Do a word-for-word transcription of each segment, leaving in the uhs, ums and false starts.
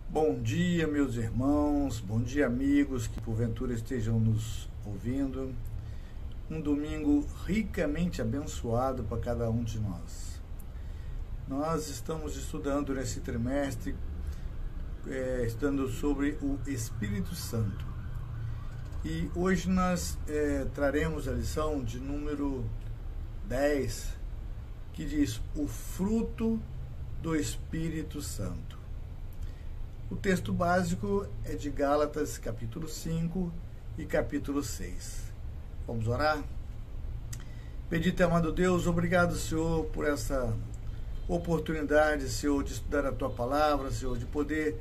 Bom dia, meus irmãos, bom dia, amigos que porventura estejam nos ouvindo. Um domingo ricamente abençoado para cada um de nós. Nós estamos estudando nesse trimestre, é, estudando sobre o Espírito Santo. E hoje nós é, traremos a lição de número dez, que diz o fruto do Espírito Santo. O texto básico é de Gálatas, capítulo cinco e capítulo seis. Vamos orar? Bendito e amado Deus, obrigado, Senhor, por essa oportunidade, Senhor, de estudar a Tua palavra, Senhor, de poder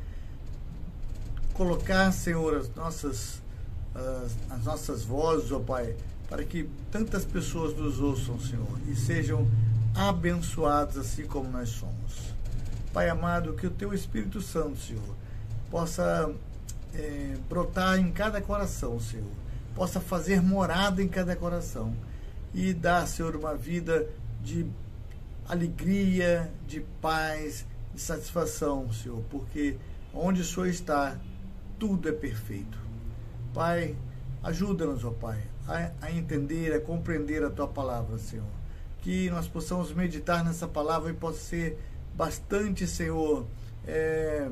colocar, Senhor, as nossas, as, as nossas vozes, ó Pai, para que tantas pessoas nos ouçam, Senhor, e sejam abençoados assim como nós somos. Pai amado, que o Teu Espírito Santo, Senhor, possa é, brotar em cada coração, Senhor, possa fazer morada em cada coração e dar, Senhor, uma vida de alegria, de paz, de satisfação, Senhor, porque onde o Senhor está, tudo é perfeito. Pai, ajuda-nos, ó Pai, a, a entender, a compreender a Tua palavra, Senhor, que nós possamos meditar nessa palavra e possa ser bastante, Senhor, é,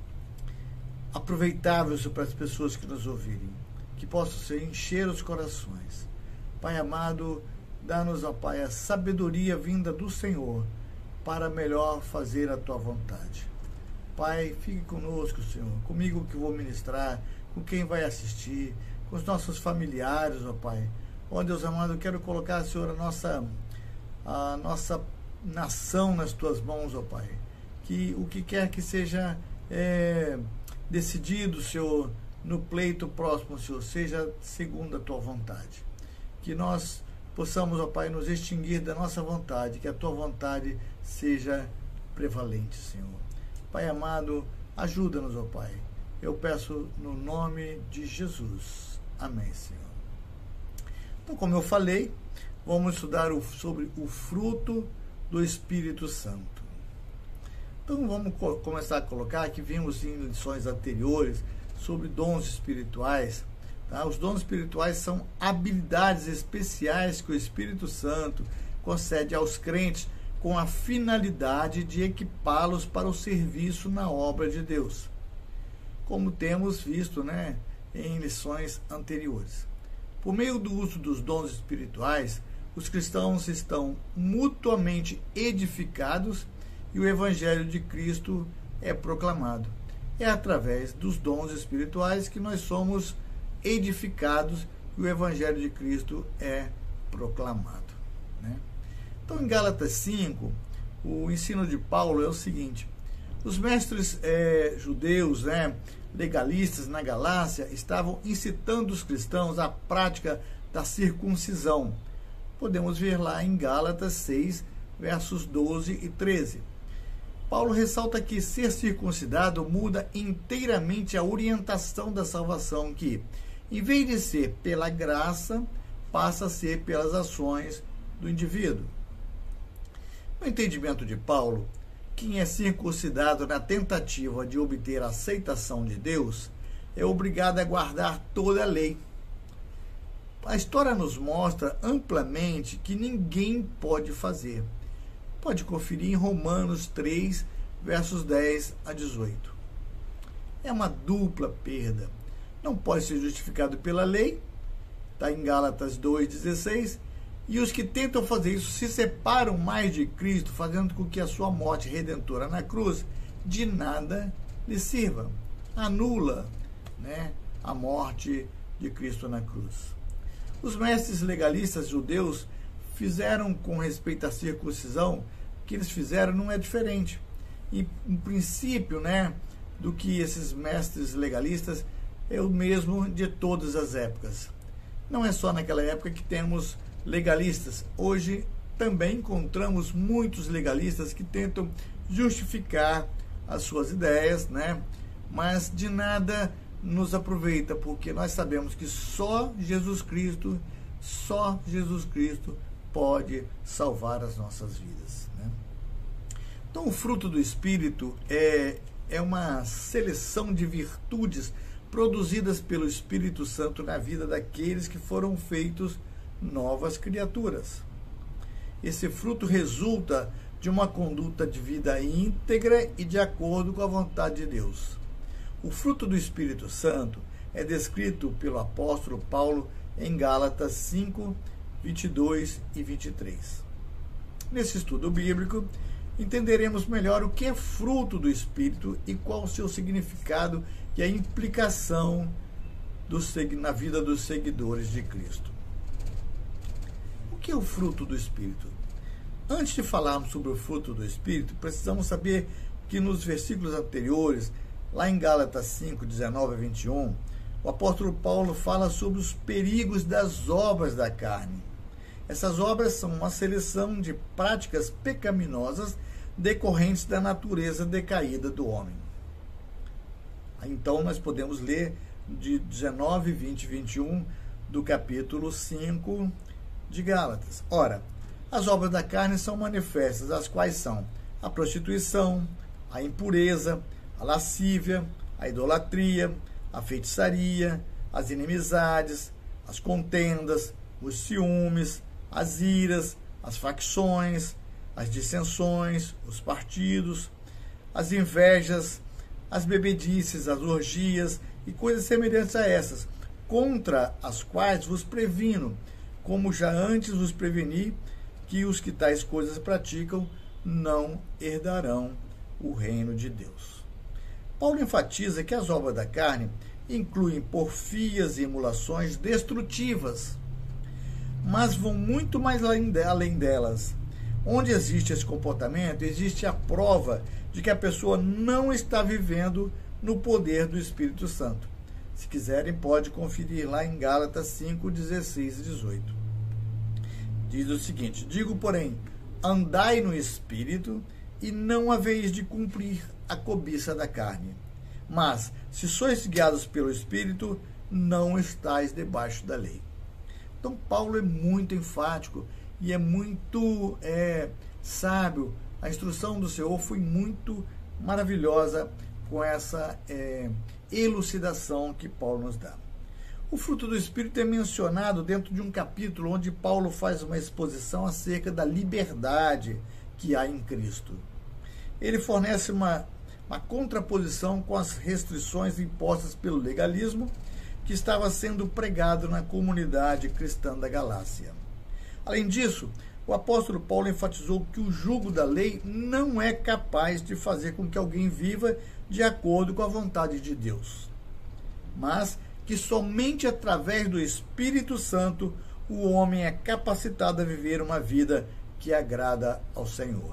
aproveitável, Senhor, para as pessoas que nos ouvirem, que possa, Senhor, encher os corações. Pai amado, dá-nos, ó Pai, a sabedoria vinda do Senhor para melhor fazer a Tua vontade. Pai, fique conosco, Senhor, comigo que vou ministrar, com quem vai assistir, com os nossos familiares, ó Pai. Ó Deus amado, eu quero colocar, Senhor, a nossa, a nossa nação nas Tuas mãos, ó Pai, que o que quer que seja é, decidido, Senhor, no pleito próximo, Senhor, seja segundo a Tua vontade, que nós possamos, ó Pai, nos extinguir da nossa vontade, que a Tua vontade seja prevalente, Senhor. Pai amado, ajuda-nos, ó Pai, eu peço no nome de Jesus, amém, Senhor. Então, como eu falei, vamos estudar o, sobre o fruto do Espírito Santo. Então vamos co- começar a colocar, que vimos em lições anteriores sobre dons espirituais, tá? Os dons espirituais são habilidades especiais que o Espírito Santo concede aos crentes com a finalidade de equipá-los para o serviço na obra de Deus, como temos visto, né, em lições anteriores. Por meio do uso dos dons espirituais, os cristãos estão mutuamente edificados e o Evangelho de Cristo é proclamado. É através dos dons espirituais que nós somos edificados e o Evangelho de Cristo é proclamado, né? Então, em Gálatas cinco, o ensino de Paulo é o seguinte: os mestres é, judeus, né, legalistas na Galácia estavam incitando os cristãos à prática da circuncisão. Podemos ver lá em Gálatas seis, versos doze e treze. Paulo ressalta que ser circuncidado muda inteiramente a orientação da salvação, que, em vez de ser pela graça, passa a ser pelas ações do indivíduo. No entendimento de Paulo, quem é circuncidado na tentativa de obter a aceitação de Deus é obrigado a guardar toda a lei. A história nos mostra amplamente que ninguém pode fazer. Pode conferir em Romanos três, versos dez a dezoito. É uma dupla perda. Não pode ser justificado pela lei, está em Gálatas dois, dezesseis, e os que tentam fazer isso se separam mais de Cristo, fazendo com que a sua morte redentora na cruz de nada lhe sirva. Anula, né, a morte de Cristo na cruz. Os mestres legalistas judeus fizeram com respeito à circuncisão, o que eles fizeram não é diferente. E um princípio, né, do que esses mestres legalistas é o mesmo de todas as épocas. Não é só naquela época que temos legalistas. Hoje também encontramos muitos legalistas que tentam justificar as suas ideias, né, mas de nada nos aproveita, porque nós sabemos que só Jesus Cristo, só Jesus Cristo pode salvar as nossas vidas, né? Então, o fruto do Espírito é é uma seleção de virtudes produzidas pelo Espírito Santo na vida daqueles que foram feitos novas criaturas. Esse fruto resulta de uma conduta de vida íntegra e de acordo com a vontade de Deus. O fruto do Espírito Santo é descrito pelo apóstolo Paulo em Gálatas cinco, vinte e dois e vinte e três. Nesse estudo bíblico, entenderemos melhor o que é fruto do Espírito e qual o seu significado e a implicação do, na vida dos seguidores de Cristo. O que é o fruto do Espírito? Antes de falarmos sobre o fruto do Espírito, precisamos saber que nos versículos anteriores, lá em Gálatas cinco, dezenove a vinte e um, o apóstolo Paulo fala sobre os perigos das obras da carne. Essas obras são uma seleção de práticas pecaminosas decorrentes da natureza decaída do homem. Então, nós podemos ler de dezenove, vinte e vinte e um do capítulo cinco de Gálatas. Ora, as obras da carne são manifestas, as quais são a prostituição, a impureza, a lascívia, a idolatria, a feitiçaria, as inimizades, as contendas, os ciúmes, as iras, as facções, as dissensões, os partidos, as invejas, as bebedices, as orgias e coisas semelhantes a essas, contra as quais vos previno, como já antes vos preveni, que os que tais coisas praticam não herdarão o reino de Deus. Paulo enfatiza que as obras da carne incluem porfias e emulações destrutivas, mas vão muito mais além delas. Onde existe esse comportamento, existe a prova de que a pessoa não está vivendo no poder do Espírito Santo. Se quiserem, pode conferir lá em Gálatas cinco, dezesseis e dezoito. Diz o seguinte: digo, porém, andai no Espírito, e não haveis de cumprir a cobiça da carne. Mas, se sois guiados pelo Espírito, não estáis debaixo da lei. Então, Paulo é muito enfático e é muito é, sábio. A instrução do Senhor foi muito maravilhosa com essa é, elucidação que Paulo nos dá. O fruto do Espírito é mencionado dentro de um capítulo onde Paulo faz uma exposição acerca da liberdade que há em Cristo. Ele fornece uma, uma contraposição com as restrições impostas pelo legalismo que estava sendo pregado na comunidade cristã da Galácia. Além disso, o apóstolo Paulo enfatizou que o jugo da lei não é capaz de fazer com que alguém viva de acordo com a vontade de Deus, mas que somente através do Espírito Santo o homem é capacitado a viver uma vida que agrada ao Senhor.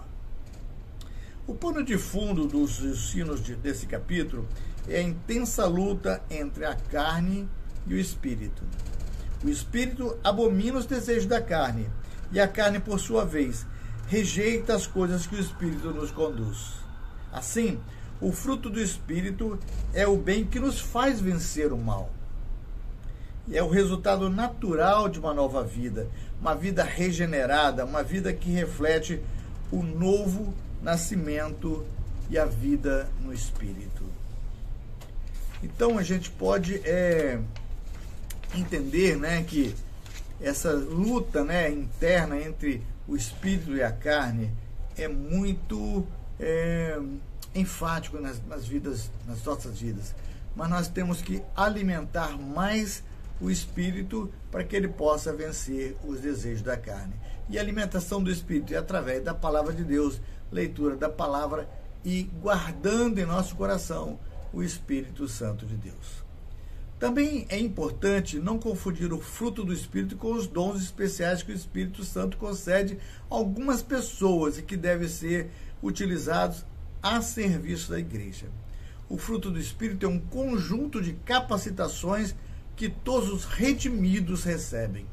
O pano de fundo dos ensinos de, desse capítulo é a intensa luta entre a carne e o Espírito. O Espírito abomina os desejos da carne, e a carne, por sua vez, rejeita as coisas que o Espírito nos conduz. Assim, o fruto do Espírito é o bem que nos faz vencer o mal. E é o resultado natural de uma nova vida, uma vida regenerada, uma vida que reflete o novo nascimento e a vida no Espírito. Então a gente pode é, entender, né, que essa luta, né, interna entre o Espírito e a carne é muito é, enfático nas, nas vidas, nas nossas vidas. Mas nós temos que alimentar mais o Espírito para que ele possa vencer os desejos da carne. E a alimentação do Espírito é através da palavra de Deus, leitura da palavra e guardando em nosso coração o Espírito Santo de Deus. Também é importante não confundir o fruto do Espírito com os dons especiais que o Espírito Santo concede a algumas pessoas e que devem ser utilizados a serviço da igreja. O fruto do Espírito é um conjunto de capacitações que todos os redimidos recebem.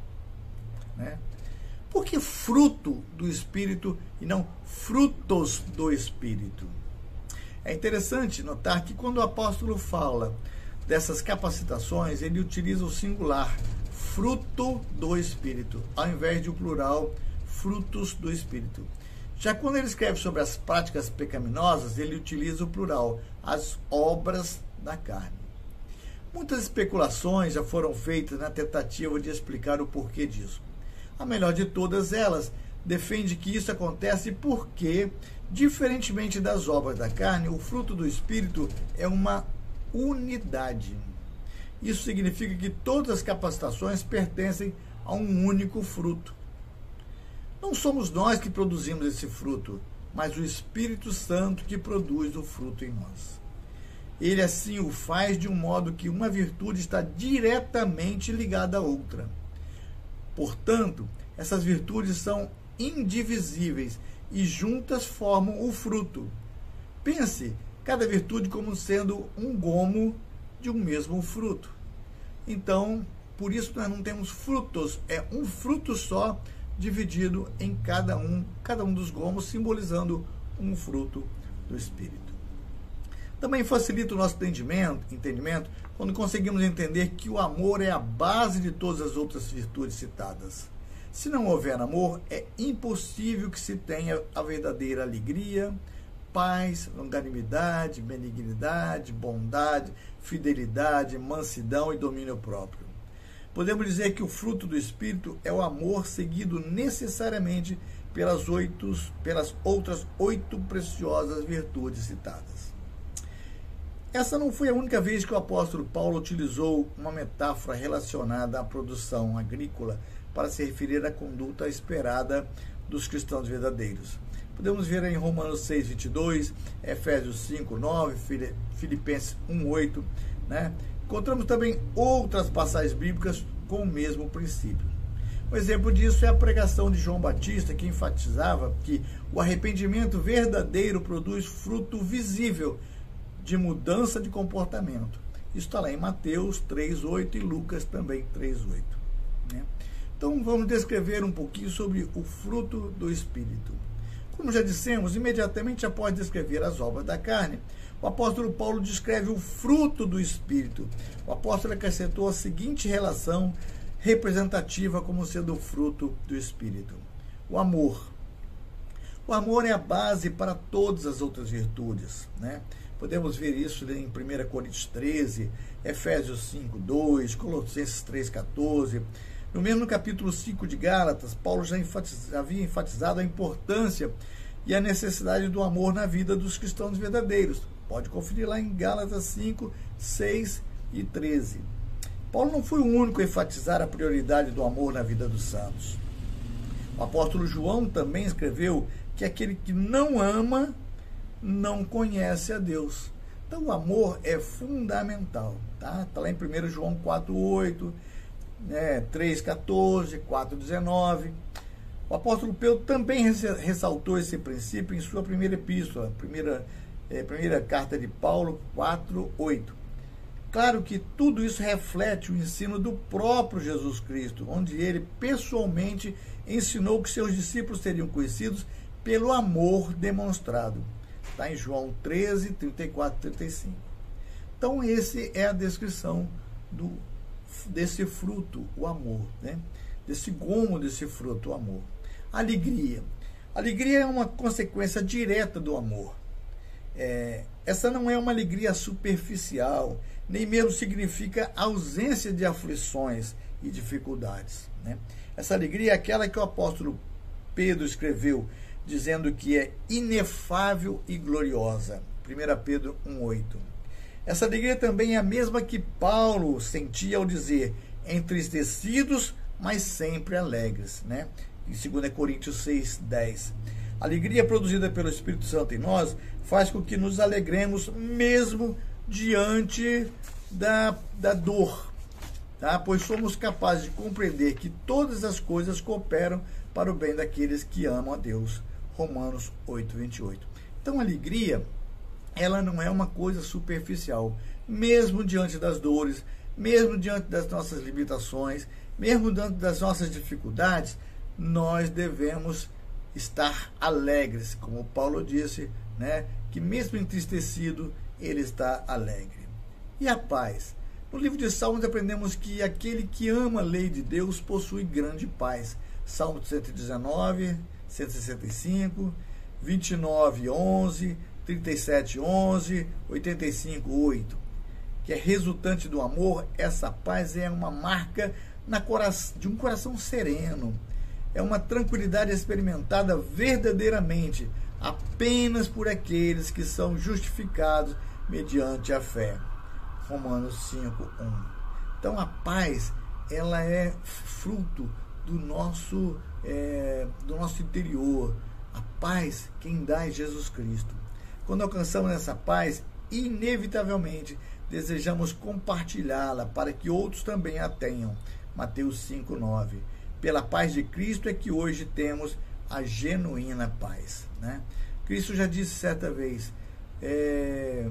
Né? Por que fruto do Espírito e não frutos do Espírito? É interessante notar que quando o apóstolo fala dessas capacitações, ele utiliza o singular, fruto do Espírito, ao invés de o plural, frutos do Espírito. Já quando ele escreve sobre as práticas pecaminosas, ele utiliza o plural, as obras da carne. Muitas especulações já foram feitas na tentativa de explicar o porquê disso. A melhor de todas elas defende que isso acontece porque, diferentemente das obras da carne, o fruto do Espírito é uma unidade. Isso significa que todas as capacitações pertencem a um único fruto. Não somos nós que produzimos esse fruto, mas o Espírito Santo que produz o fruto em nós. Ele assim o faz de um modo que uma virtude está diretamente ligada à outra. Portanto, essas virtudes são indivisíveis e juntas formam o fruto. Pense cada virtude como sendo um gomo de um mesmo fruto. Então, por isso nós não temos frutos, é um fruto só dividido em cada um, cada um dos gomos, simbolizando um fruto do Espírito. Também facilita o nosso entendimento, entendimento quando conseguimos entender que o amor é a base de todas as outras virtudes citadas. Se não houver amor, é impossível que se tenha a verdadeira alegria, paz, longanimidade, benignidade, bondade, fidelidade, mansidão e domínio próprio. Podemos dizer que o fruto do Espírito é o amor seguido necessariamente pelas, oito, pelas outras oito preciosas virtudes citadas. Essa não foi a única vez que o apóstolo Paulo utilizou uma metáfora relacionada à produção agrícola para se referir à conduta esperada dos cristãos verdadeiros. Podemos ver em Romanos seis, vinte e dois, Efésios cinco, nove, Filipenses um, oito, né? Encontramos também outras passagens bíblicas com o mesmo princípio. Um exemplo disso é a pregação de João Batista, que enfatizava que o arrependimento verdadeiro produz fruto visível de mudança de comportamento. Isso está lá em Mateus três, oito e Lucas também três, oito. Né? Então vamos descrever um pouquinho sobre o fruto do Espírito. Como já dissemos, imediatamente após descrever as obras da carne, o apóstolo Paulo descreve o fruto do Espírito. O apóstolo acrescentou a seguinte relação representativa como sendo o fruto do Espírito: o amor. O amor é a base para todas as outras virtudes, né? Podemos ver isso em primeira Coríntios treze, Efésios cinco, dois, Colossenses três, quatorze. No mesmo capítulo cinco de Gálatas, Paulo já enfatiz, havia enfatizado a importância e a necessidade do amor na vida dos cristãos verdadeiros. Pode conferir lá em Gálatas cinco, seis e treze. Paulo não foi o único a enfatizar a prioridade do amor na vida dos santos. O apóstolo João também escreveu que aquele que não ama não conhece a Deus. Então o amor é fundamental. Tá? Está lá em primeiro João quatro, oito, né, três, quatorze, quatro, dezenove. O apóstolo Pedro também ressaltou esse princípio em sua primeira epístola, primeira, é, primeira carta de Paulo, quatro, oito. Claro que tudo isso reflete o ensino do próprio Jesus Cristo, onde ele pessoalmente ensinou que seus discípulos seriam conhecidos pelo amor demonstrado. Está em João treze, trinta e quatro e trinta e cinco. Então, essa é a descrição do, desse fruto, o amor, né? Desse gomo desse fruto, o amor. Alegria. Alegria é uma consequência direta do amor. É, essa não é uma alegria superficial, nem mesmo significa ausência de aflições e dificuldades, né? Essa alegria é aquela que o apóstolo Pedro escreveu, dizendo que é inefável e gloriosa. primeira Pedro um, oito. Essa alegria também é a mesma que Paulo sentia ao dizer: entristecidos, mas sempre alegres, né? Em segunda Coríntios seis, dez. A alegria produzida pelo Espírito Santo em nós faz com que nos alegremos mesmo diante da, da dor, tá? Pois somos capazes de compreender que todas as coisas cooperam para o bem daqueles que amam a Deus. Romanos oito, vinte e oito. Então, a alegria, ela não é uma coisa superficial. Mesmo diante das dores, mesmo diante das nossas limitações, mesmo diante das nossas dificuldades, nós devemos estar alegres, como Paulo disse, né, que mesmo entristecido, ele está alegre. E a paz? No livro de Salmos aprendemos que aquele que ama a lei de Deus possui grande paz. Salmo cento e dezenove, cento e sessenta e cinco, vinte e nove, onze, trinta e sete, onze, oitenta e cinco, oito, que é resultante do amor. Essa paz é uma marca na cora- de um coração sereno, é uma tranquilidade experimentada verdadeiramente apenas por aqueles que são justificados mediante a fé. Romanos cinco, um. Então a paz, ela é fruto do nosso, é, do nosso interior. A paz quem dá é Jesus Cristo. Quando alcançamos essa paz, inevitavelmente desejamos compartilhá-la para que outros também a tenham. Mateus cinco, nove. Pela paz de Cristo é que hoje temos a genuína paz, né? Cristo já disse certa vez, é,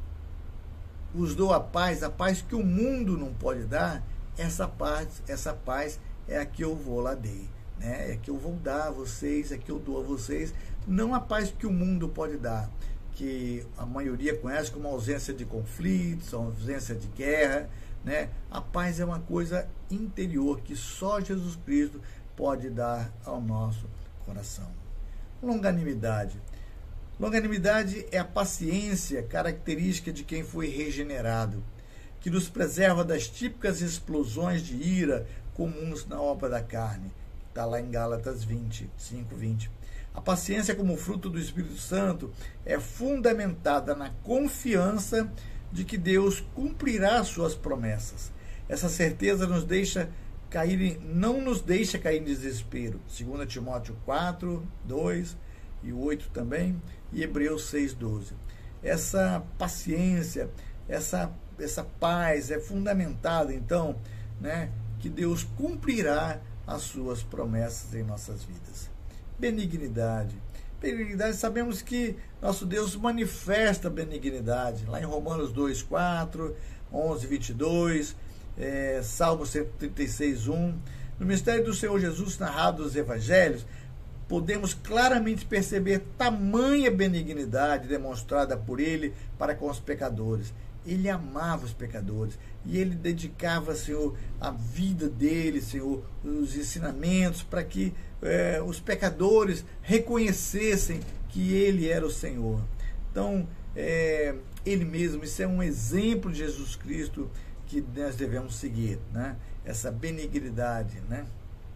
vos dou a paz, a paz que o mundo não pode dar. Essa paz, essa paz é a que eu vou lá dei, né? É que eu vou dar a vocês, é que eu dou a vocês, não a paz que o mundo pode dar, que a maioria conhece como ausência de conflitos, ausência de guerra, né? A paz é uma coisa interior que só Jesus Cristo pode dar ao nosso coração. Longanimidade. Longanimidade é a paciência característica de quem foi regenerado, que nos preserva das típicas explosões de ira comuns na obra da carne. Está lá em Gálatas vinte, cinco, vinte. A paciência, como fruto do Espírito Santo, é fundamentada na confiança de que Deus cumprirá suas promessas. Essa certeza nos deixa cair em, não nos deixa cair em desespero. Segunda Timóteo quatro, dois e oito também, e Hebreus seis, doze. Essa paciência, essa, essa paz é fundamentada, então, né, que Deus cumprirá as suas promessas em nossas vidas. Benignidade. Benignidade, sabemos que nosso Deus manifesta benignidade. Lá em Romanos dois, quatro, onze, vinte e dois, é, Salmo cento e trinta e seis, um. No mistério do Senhor Jesus, narrado nos Evangelhos, podemos claramente perceber tamanha benignidade demonstrada por ele para com os pecadores. Ele amava os pecadores e ele dedicava, Senhor, a vida dele, Senhor, os ensinamentos para que é, os pecadores reconhecessem que ele era o Senhor. Então, é, ele mesmo, isso é um exemplo de Jesus Cristo que nós devemos seguir, né? Essa benignidade, né?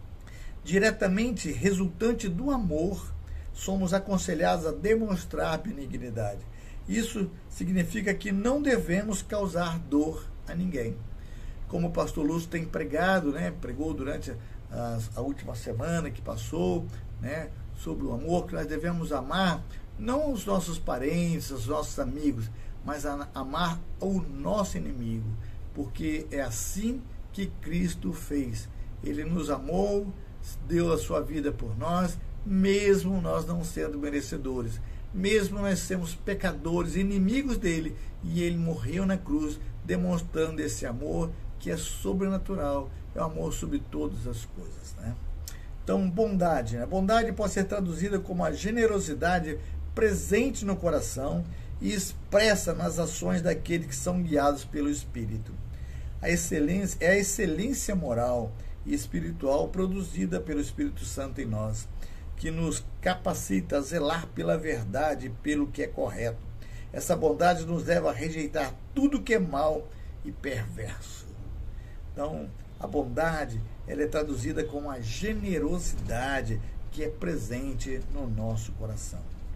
Diretamente resultante do amor, somos aconselhados a demonstrar benignidade. Isso significa que não devemos causar dor a ninguém. Como o pastor Lúcio tem pregado, né, pregou durante a, a última semana que passou, né, sobre o amor, que nós devemos amar não os nossos parentes, os nossos amigos, mas a, amar o nosso inimigo, porque é assim que Cristo fez. Ele nos amou, deu a sua vida por nós, mesmo nós não sendo merecedores, mesmo nós sermos pecadores, inimigos dele, e ele morreu na cruz, demonstrando esse amor que é sobrenatural, é o amor sobre todas as coisas, né? Então, bondade, né? Bondade pode ser traduzida como a generosidade presente no coração e expressa nas ações daqueles que são guiados pelo Espírito. A excelência é a excelência moral e espiritual produzida pelo Espírito Santo em nós, que nos capacita a zelar pela verdade e pelo que é correto. Essa bondade nos leva a rejeitar tudo que é mal e perverso. Então, a bondade, ela é traduzida como a generosidade que é presente no nosso coração.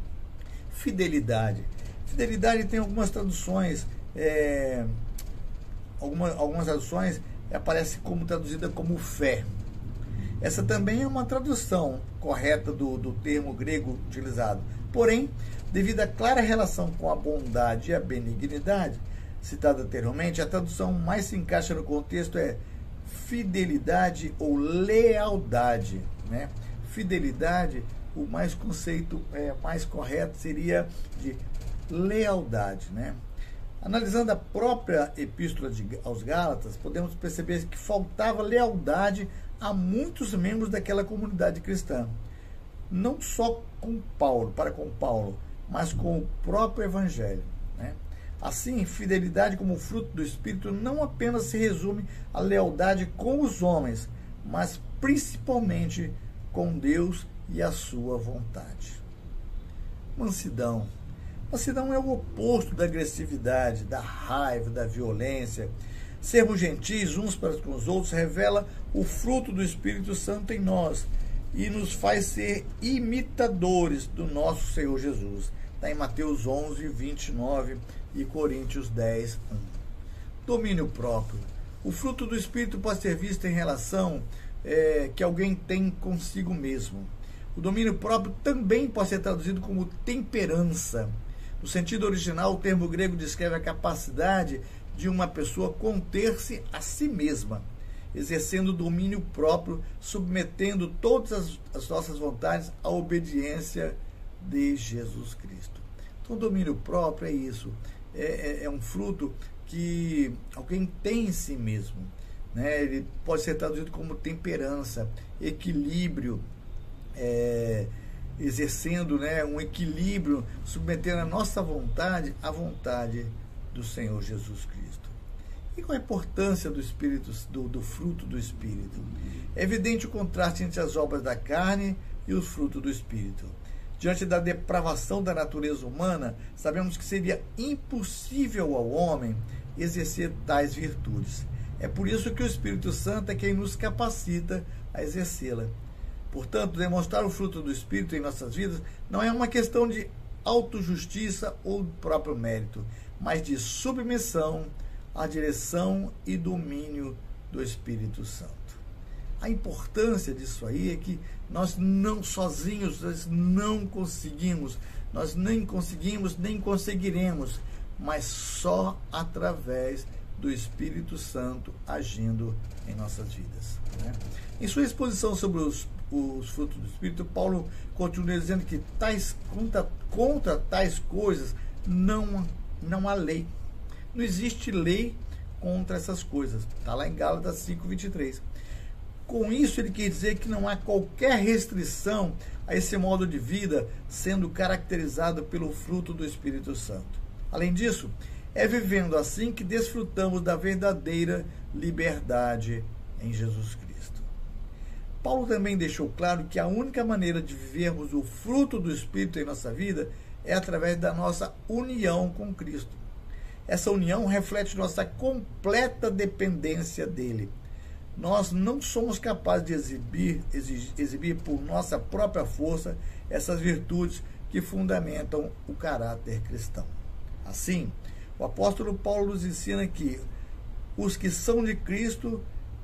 Fidelidade. Fidelidade tem algumas traduções, é, alguma, algumas traduções aparece como traduzida como fé. Essa também é uma tradução correta do, do termo grego utilizado. Porém, devido à clara relação com a bondade e a benignidade, citada anteriormente, a tradução mais se encaixa no contexto é fidelidade ou lealdade, né? Fidelidade, o mais conceito é, mais correto seria de lealdade, né? Analisando a própria epístola de, aos Gálatas, podemos perceber que faltava lealdade a muitos membros daquela comunidade cristã. Não só com Paulo, para com Paulo, mas com o próprio Evangelho, né? Assim, fidelidade como fruto do Espírito não apenas se resume à lealdade com os homens, mas principalmente com Deus e a sua vontade. Mansidão. Mansidão é o oposto da agressividade, da raiva, da violência. Sermos gentis uns para com os outros revela o fruto do Espírito Santo em nós e nos faz ser imitadores do nosso Senhor Jesus. Está em Mateus onze, vinte e nove e Coríntios dez, um. Domínio próprio. O fruto do Espírito pode ser visto em relação é, que alguém tem consigo mesmo. O domínio próprio também pode ser traduzido como temperança. No sentido original, o termo grego descreve a capacidade de uma pessoa conter-se a si mesma, exercendo domínio próprio, submetendo todas as, as nossas vontades à obediência de Jesus Cristo. Então, domínio próprio é isso, é, é, é um fruto que alguém tem em si mesmo, né? Ele pode ser traduzido como temperança, equilíbrio, é, exercendo, né, um equilíbrio, submetendo a nossa vontade à vontade do Senhor Jesus Cristo. E qual a importância do Espírito, do, do fruto do Espírito? É evidente o contraste entre as obras da carne e os frutos do Espírito. Diante da depravação da natureza humana, sabemos que seria impossível ao homem exercer tais virtudes. É por isso que o Espírito Santo é quem nos capacita a exercê-la. Portanto, demonstrar o fruto do Espírito em nossas vidas não é uma questão de autojustiça ou próprio mérito, mas de submissão à direção e domínio do Espírito Santo. A importância disso aí é que nós não sozinhos, nós não conseguimos, nós nem conseguimos, nem conseguiremos, mas só através do Espírito Santo agindo em nossas vidas, né? Em sua exposição sobre os, os frutos do Espírito, Paulo continua dizendo que tais, contra, contra tais coisas não, não há lei. Não existe lei contra essas coisas. Está lá em Gálatas cinco, vinte e três. Com isso, ele quer dizer que não há qualquer restrição a esse modo de vida sendo caracterizado pelo fruto do Espírito Santo. Além disso, é vivendo assim que desfrutamos da verdadeira liberdade em Jesus Cristo. Paulo também deixou claro que a única maneira de vivermos o fruto do Espírito em nossa vida é através da nossa união com Cristo. Essa união reflete nossa completa dependência dele. Nós não somos capazes de exibir, exigir, exibir por nossa própria força essas virtudes que fundamentam o caráter cristão. Assim, o apóstolo Paulo nos ensina que os que são de Cristo,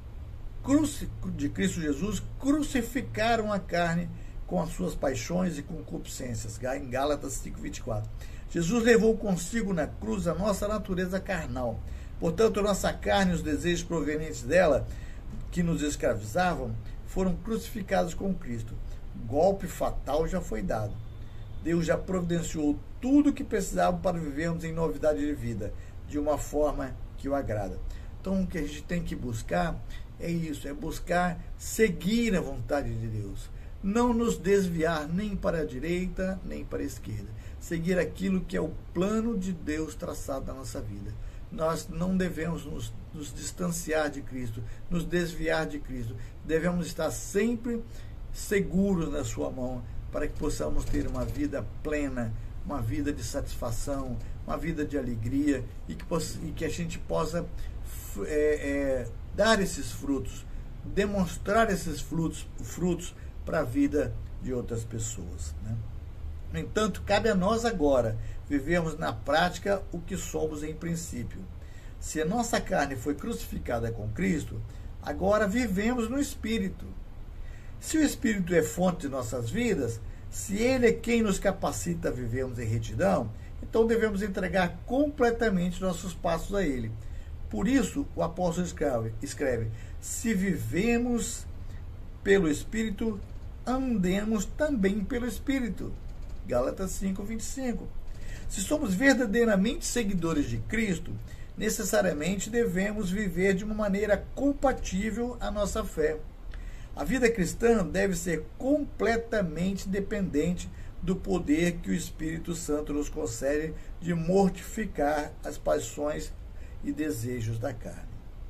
de Cristo Jesus, crucificaram a carne com as suas paixões e concupiscências, em Gálatas cinco, vinte e quatro. Jesus levou consigo na cruz a nossa natureza carnal. Portanto, a nossa carne e os desejos provenientes dela, que nos escravizavam, foram crucificados com Cristo. Golpe fatal já foi dado. Deus já providenciou tudo o que precisávamos para vivermos em novidade de vida, de uma forma que o agrada. Então, o que a gente tem que buscar é isso, é buscar seguir a vontade de Deus. Não nos desviar nem para a direita, nem para a esquerda. Seguir aquilo que é o plano de Deus traçado na nossa vida. Nós não devemos nos, nos distanciar de Cristo, nos desviar de Cristo. Devemos estar sempre seguros na sua mão, para que possamos ter uma vida plena, uma vida de satisfação, uma vida de alegria, e que, e que a gente possa é, é, dar esses frutos, demonstrar esses frutos, frutos para a vida de outras pessoas, né? No entanto, cabe a nós agora vivermos na prática o que somos em princípio. Se a nossa carne foi crucificada com Cristo, agora vivemos no Espírito. Se o Espírito é fonte de nossas vidas, se Ele é quem nos capacita a vivermos em retidão, então devemos entregar completamente nossos passos a Ele. Por isso, o apóstolo escreve, escreve se vivemos pelo Espírito, andemos também pelo Espírito. Gálatas cinco, vinte e cinco. Se somos verdadeiramente seguidores de Cristo, necessariamente devemos viver de uma maneira compatível à nossa fé. A vida cristã deve ser completamente dependente do poder que o Espírito Santo nos concede de mortificar as paixões e desejos da carne,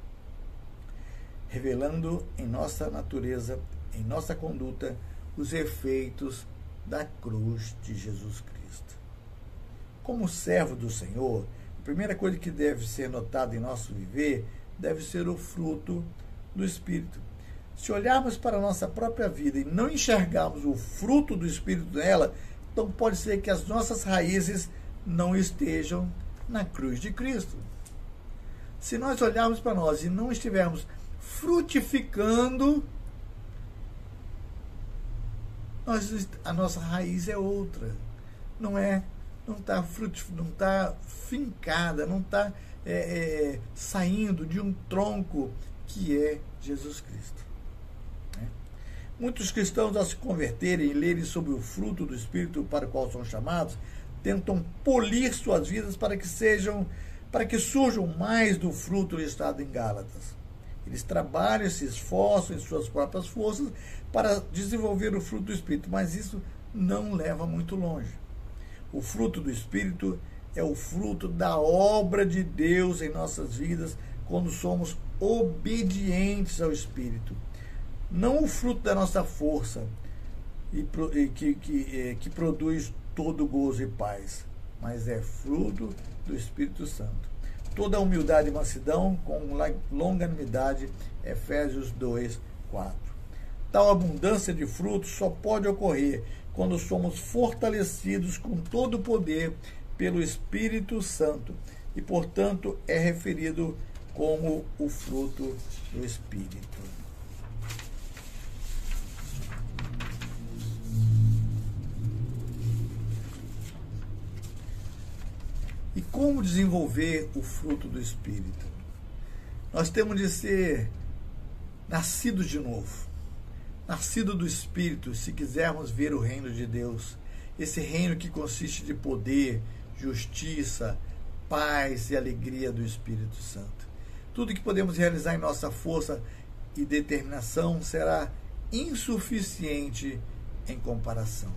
revelando em nossa natureza, em nossa conduta, os efeitos da cruz de Jesus Cristo. Como servo do Senhor, a primeira coisa que deve ser notada em nosso viver deve ser o fruto do Espírito. Se olharmos para a nossa própria vida e não enxergarmos o fruto do Espírito nela, então pode ser que as nossas raízes não estejam na cruz de Cristo. Se nós olharmos para nós e não estivermos frutificando, nós, a nossa raiz é outra. Não é, não está não tá fincada, não está é, é, saindo de um tronco que é Jesus Cristo. Né? Muitos cristãos, ao se converterem e lerem sobre o fruto do Espírito para o qual são chamados, tentam polir suas vidas para que sejam, para que surjam mais do fruto listado em Gálatas. Eles trabalham, se esforçam em suas próprias forças para desenvolver o fruto do Espírito, mas isso não leva muito longe. O fruto do Espírito é o fruto da obra de Deus em nossas vidas quando somos obedientes ao Espírito. Não o fruto da nossa força e, e, que, que, que produz todo gozo e paz, mas é fruto do Espírito Santo. Toda humildade e mansidão com longanimidade, Efésios dois, quatro. Tal abundância de frutos só pode ocorrer quando somos fortalecidos com todo o poder pelo Espírito Santo e, portanto, é referido como o fruto do Espírito. E como desenvolver o fruto do Espírito? Nós temos de ser nascidos de novo, nascido do Espírito, se quisermos ver o reino de Deus, esse reino que consiste de poder, justiça, paz e alegria do Espírito Santo. Tudo que podemos realizar em nossa força e determinação será insuficiente em comparação.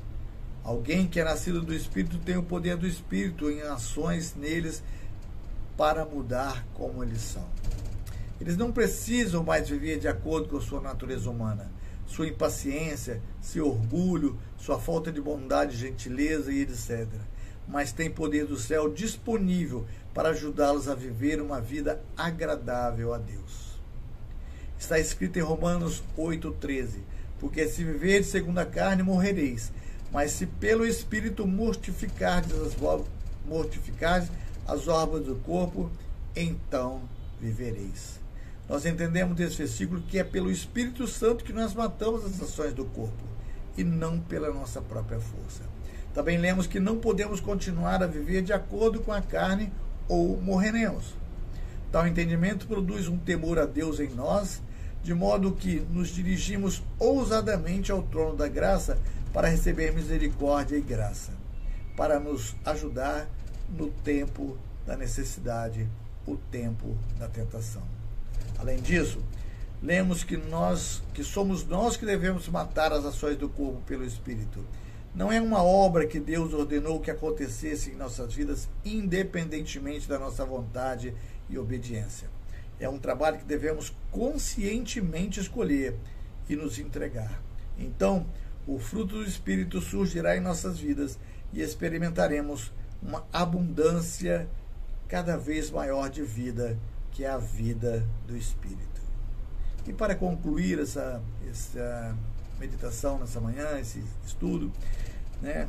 Alguém que é nascido do Espírito tem o poder do Espírito em ações neles para mudar como eles são. Eles não precisam mais viver de acordo com a sua natureza humana, sua impaciência, seu orgulho, sua falta de bondade, gentileza e etcétera. Mas tem poder do céu disponível para ajudá-los a viver uma vida agradável a Deus. Está escrito em Romanos oito, treze, porque se viverdes segundo a carne, morrereis. Mas se pelo Espírito mortificardes as, mortificardes as obras do corpo, então vivereis. Nós entendemos desse versículo que é pelo Espírito Santo que nós matamos as ações do corpo, e não pela nossa própria força. Também lemos que não podemos continuar a viver de acordo com a carne ou morreremos. Tal entendimento produz um temor a Deus em nós, de modo que nos dirigimos ousadamente ao trono da graça para receber misericórdia e graça, para nos ajudar no tempo da necessidade, o tempo da tentação. Além disso, lemos que nós, que somos nós que devemos matar as ações do corpo pelo Espírito. Não é uma obra que Deus ordenou que acontecesse em nossas vidas, independentemente da nossa vontade e obediência. É um trabalho que devemos conscientemente escolher e nos entregar. Então, o fruto do Espírito surgirá em nossas vidas e experimentaremos uma abundância cada vez maior de vida, que é a vida do Espírito. E para concluir essa, essa meditação nessa manhã, esse estudo, né,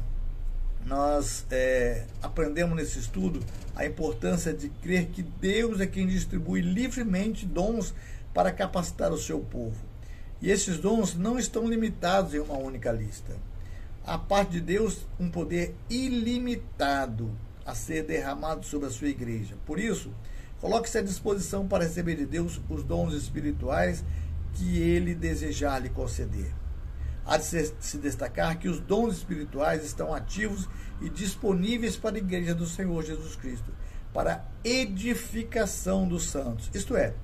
nós é, aprendemos nesse estudo a importância de crer que Deus é quem distribui livremente dons para capacitar o seu povo. E esses dons não estão limitados em uma única lista. Há parte de Deus um poder ilimitado a ser derramado sobre a sua igreja. Por isso, coloque-se à disposição para receber de Deus os dons espirituais que Ele desejar lhe conceder. Há de se destacar que os dons espirituais estão ativos e disponíveis para a igreja do Senhor Jesus Cristo, para a edificação dos santos. Isto é,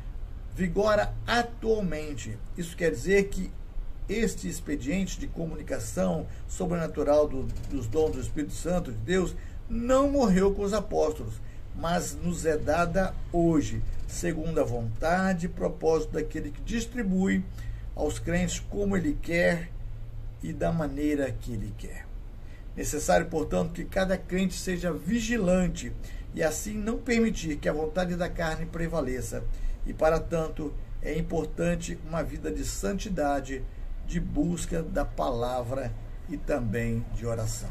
vigora atualmente. Isso quer dizer que este expediente de comunicação sobrenatural do, dos dons do Espírito Santo de Deus não morreu com os apóstolos, mas nos é dada hoje, segundo a vontade e propósito daquele que distribui aos crentes como Ele quer e da maneira que Ele quer. Necessário, portanto, que cada crente seja vigilante e assim não permitir que a vontade da carne prevaleça. E, para tanto, é importante uma vida de santidade, de busca da palavra e também de oração.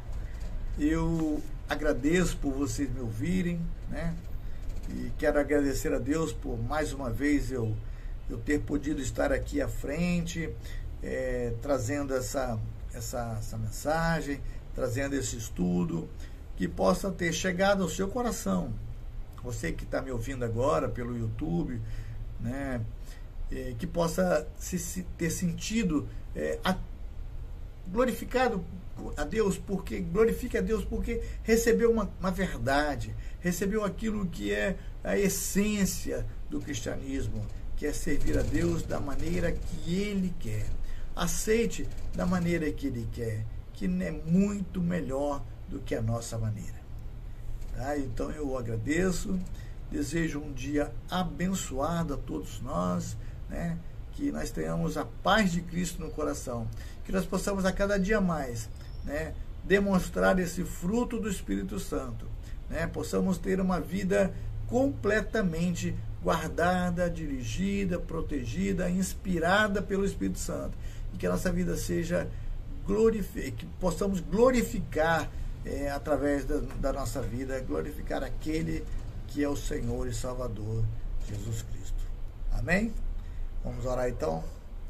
Eu agradeço por vocês me ouvirem, né? E quero agradecer a Deus por mais uma vez eu, eu ter podido estar aqui à frente, é, trazendo essa, essa, essa mensagem, trazendo esse estudo, que possa ter chegado ao seu coração. Você que está me ouvindo agora pelo YouTube, né, é, que possa se, se ter sentido é, a, glorificado a Deus, porque glorifique a Deus porque recebeu uma, uma verdade, recebeu aquilo que é a essência do cristianismo, que é servir a Deus da maneira que Ele quer. Aceite da maneira que Ele quer, que é muito melhor do que a nossa maneira. Tá? Então eu agradeço, desejo um dia abençoado a todos nós, né? Que nós tenhamos a paz de Cristo no coração, que nós possamos a cada dia mais, né, demonstrar esse fruto do Espírito Santo, né, possamos ter uma vida completamente guardada, dirigida, protegida, inspirada pelo Espírito Santo, e que a nossa vida seja glorificada, que possamos glorificar é, através da, da nossa vida, glorificar aquele que é o Senhor e Salvador, Jesus Cristo. Amém? Vamos orar então.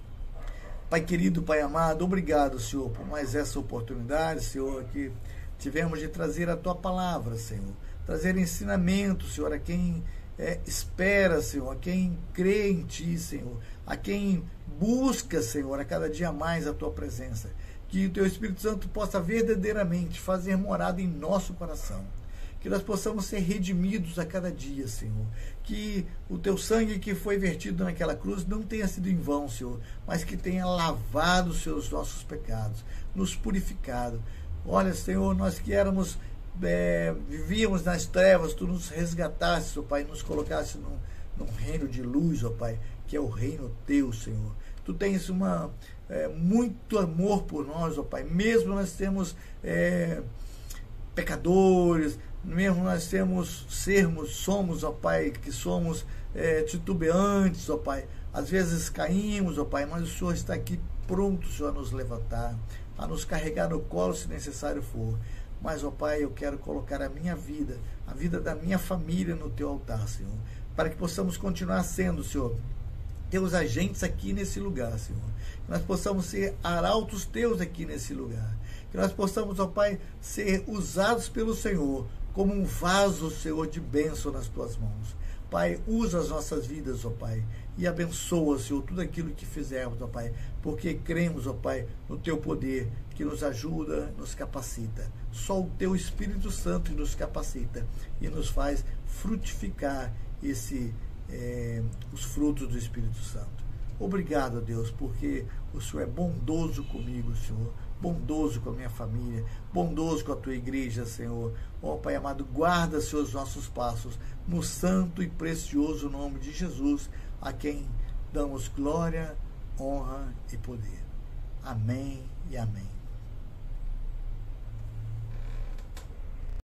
Pai querido, Pai amado, obrigado, Senhor, por mais essa oportunidade, Senhor, que tivemos de trazer a Tua palavra, Senhor. Trazer ensinamento, Senhor, a quem é, espera, Senhor, a quem crê em Ti, Senhor, a quem busca, Senhor, a cada dia mais a Tua presença. Que o Teu Espírito Santo possa verdadeiramente fazer morada em nosso coração. Que nós possamos ser redimidos a cada dia, Senhor. Que o Teu sangue que foi vertido naquela cruz não tenha sido em vão, Senhor, mas que tenha lavado os seus nossos pecados, nos purificado. Olha, Senhor, nós que éramos, é, vivíamos nas trevas, Tu nos resgataste, ó Pai, nos colocaste num, num reino de luz, ó Pai, que é o reino Teu, Senhor. Tu tens uma, é, muito amor por nós, ó Pai, mesmo nós temos é, pecadores, mesmo nós temos, sermos, somos, ó Pai, que somos é, titubeantes, ó Pai, às vezes caímos, ó Pai, mas o Senhor está aqui pronto, Senhor, a nos levantar, a nos carregar no colo se necessário for. Mas, ó Pai, eu quero colocar a minha vida, a vida da minha família no Teu altar, Senhor, para que possamos continuar sendo, Senhor, Teus agentes aqui nesse lugar, Senhor, que nós possamos ser arautos Teus aqui nesse lugar, que nós possamos, ó Pai, ser usados pelo Senhor como um vaso, Senhor, de bênção nas Tuas mãos. Pai, usa as nossas vidas, ó Pai, e abençoa, Senhor, tudo aquilo que fizermos, ó Pai, porque cremos, ó Pai, no Teu poder, que nos ajuda, nos capacita. Só o Teu Espírito Santo nos capacita e nos faz frutificar esse, é, os frutos do Espírito Santo. Obrigado, Deus, porque o Senhor é bondoso comigo, Senhor, bondoso com a minha família, bondoso com a Tua igreja, Senhor. Ó Pai amado, guarda, Senhor, os nossos passos, no santo e precioso nome de Jesus, a quem damos glória, honra e poder. Amém e amém.